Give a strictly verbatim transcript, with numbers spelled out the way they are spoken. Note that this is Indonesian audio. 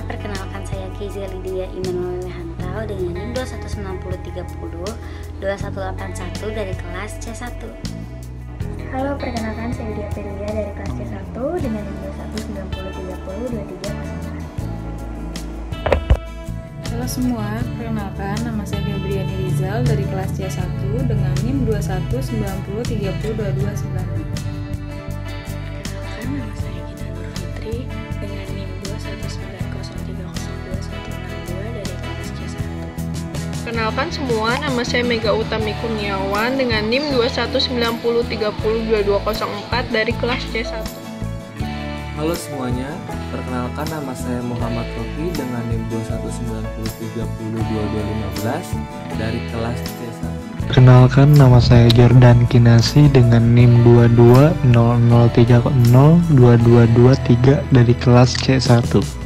perkenalkan saya Kizia Lydia Iman Hantau dengan NIM dua satu sembilan nol tiga nol dua satu delapan satu dari kelas C satu. Halo, perkenalkan saya Dia Peria dari kelas C satu dengan NIM dua satu sembilan nol tiga nol dua tiga nol empat. Halo semua, perkenalkan nama saya Febriani Rizal dari kelas C satu dengan NIM dua satu sembilan nol tiga nol dua dua sembilan. Perkenalkan nama saya Gita Nur Fitri dengan NIM dua satu sembilan nol tiga nol dua satu enam dua dari kelas C satu. Perkenalkan semua, nama saya Mega Utami Kurniawan dengan NIM dua satu sembilan nol tiga nol dua dua nol empat dari kelas C satu. Halo semuanya, perkenalkan nama saya Muhammad Rofi dengan NIM dua satu sembilan nol tiga nol dua dua lima belas dari kelas C satu. Perkenalkan nama saya Jordan Kinasi dengan NIM dua dua nol nol tiga nol dua dua dua tiga dari kelas C satu.